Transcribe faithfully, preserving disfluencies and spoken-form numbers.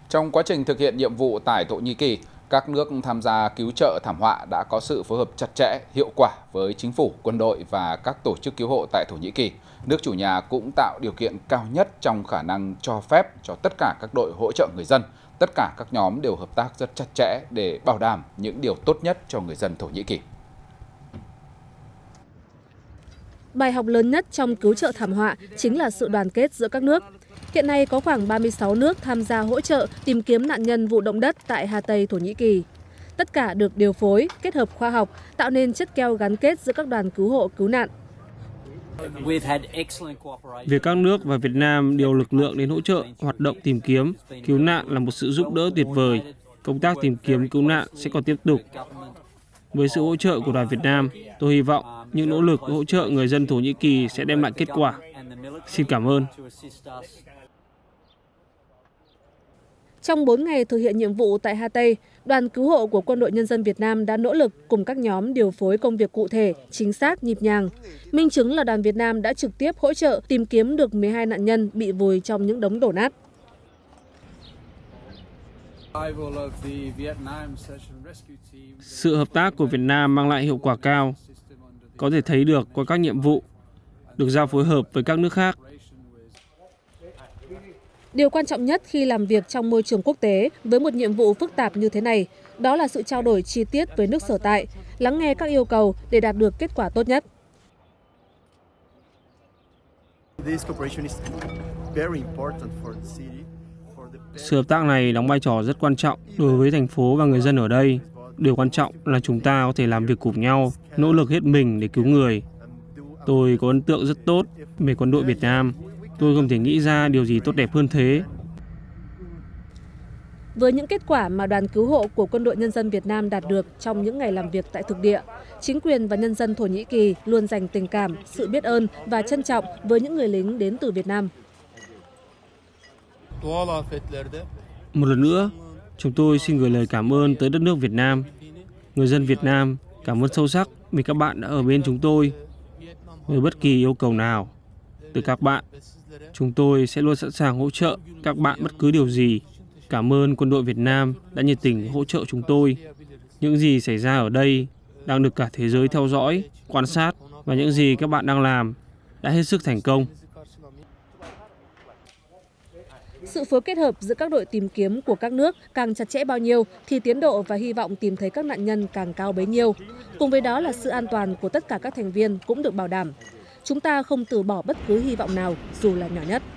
Trong quá trình thực hiện nhiệm vụ tại Thổ Nhĩ Kỳ, các nước tham gia cứu trợ thảm họa đã có sự phối hợp chặt chẽ, hiệu quả với chính phủ, quân đội và các tổ chức cứu hộ tại Thổ Nhĩ Kỳ. Nước chủ nhà cũng tạo điều kiện cao nhất trong khả năng cho phép cho tất cả các đội hỗ trợ người dân. Tất cả các nhóm đều hợp tác rất chặt chẽ để bảo đảm những điều tốt nhất cho người dân Thổ Nhĩ Kỳ. Bài học lớn nhất trong cứu trợ thảm họa chính là sự đoàn kết giữa các nước. Hiện nay có khoảng ba mươi sáu nước tham gia hỗ trợ tìm kiếm nạn nhân vụ động đất tại Hà Tây, Thổ Nhĩ Kỳ. Tất cả được điều phối, kết hợp khoa học, tạo nên chất keo gắn kết giữa các đoàn cứu hộ, cứu nạn. Việc các nước và Việt Nam điều lực lượng đến hỗ trợ hoạt động tìm kiếm, cứu nạn là một sự giúp đỡ tuyệt vời. Công tác tìm kiếm cứu nạn sẽ còn tiếp tục. Với sự hỗ trợ của đoàn Việt Nam, tôi hy vọng những nỗ lực hỗ trợ người dân Thổ Nhĩ Kỳ sẽ đem lại kết quả. Xin cảm ơn. Trong bốn ngày thực hiện nhiệm vụ tại Hà Tây, đoàn cứu hộ của Quân đội Nhân dân Việt Nam đã nỗ lực cùng các nhóm điều phối công việc cụ thể, chính xác, nhịp nhàng. Minh chứng là đoàn Việt Nam đã trực tiếp hỗ trợ tìm kiếm được mười hai nạn nhân bị vùi trong những đống đổ nát. Sự hợp tác của Việt Nam mang lại hiệu quả cao. Có thể thấy được qua các nhiệm vụ được giao phối hợp với các nước khác. Điều quan trọng nhất khi làm việc trong môi trường quốc tế với một nhiệm vụ phức tạp như thế này, đó là sự trao đổi chi tiết với nước sở tại, lắng nghe các yêu cầu để đạt được kết quả tốt nhất. Sự hợp tác này đóng vai trò rất quan trọng đối với thành phố và người dân ở đây. Điều quan trọng là chúng ta có thể làm việc cùng nhau, nỗ lực hết mình để cứu người. Tôi có ấn tượng rất tốt về quân đội Việt Nam. Tôi không thể nghĩ ra điều gì tốt đẹp hơn thế. Với những kết quả mà đoàn cứu hộ của Quân đội Nhân dân Việt Nam đạt được trong những ngày làm việc tại thực địa, chính quyền và nhân dân Thổ Nhĩ Kỳ luôn dành tình cảm, sự biết ơn và trân trọng với những người lính đến từ Việt Nam. Một lần nữa, chúng tôi xin gửi lời cảm ơn tới đất nước Việt Nam. Người dân Việt Nam cảm ơn sâu sắc vì các bạn đã ở bên chúng tôi. Với bất kỳ yêu cầu nào từ các bạn, chúng tôi sẽ luôn sẵn sàng hỗ trợ các bạn bất cứ điều gì. Cảm ơn quân đội Việt Nam đã nhiệt tình hỗ trợ chúng tôi. Những gì xảy ra ở đây đang được cả thế giới theo dõi, quan sát, và những gì các bạn đang làm đã hết sức thành công. Sự phối kết hợp giữa các đội tìm kiếm của các nước càng chặt chẽ bao nhiêu thì tiến độ và hy vọng tìm thấy các nạn nhân càng cao bấy nhiêu. Cùng với đó là sự an toàn của tất cả các thành viên cũng được bảo đảm. Chúng ta không từ bỏ bất cứ hy vọng nào dù là nhỏ nhất.